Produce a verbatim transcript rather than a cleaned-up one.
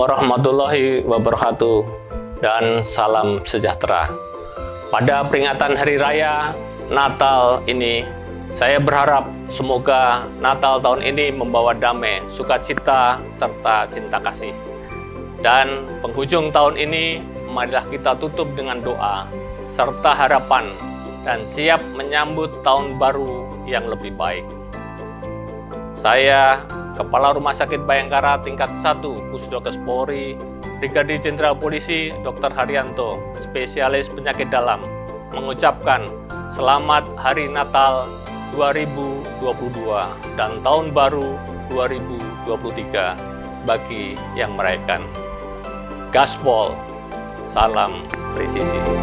warahmatullahi wabarakatuh dan salam sejahtera. Pada peringatan Hari Raya Natal ini, saya berharap semoga Natal tahun ini membawa damai, sukacita, serta cinta kasih. Dan penghujung tahun ini, marilah kita tutup dengan doa serta harapan dan siap menyambut tahun baru yang lebih baik. Saya, Kepala Rumah Sakit Bayangkara tingkat satu Pusdokes Polri, Brigadir Jenderal Polisi Doktor Haryanto, spesialis penyakit dalam, mengucapkan selamat Hari Natal dua ribu dua puluh dua dan Tahun Baru dua ribu dua puluh tiga bagi yang merayakan. Gaspol, salam presisi.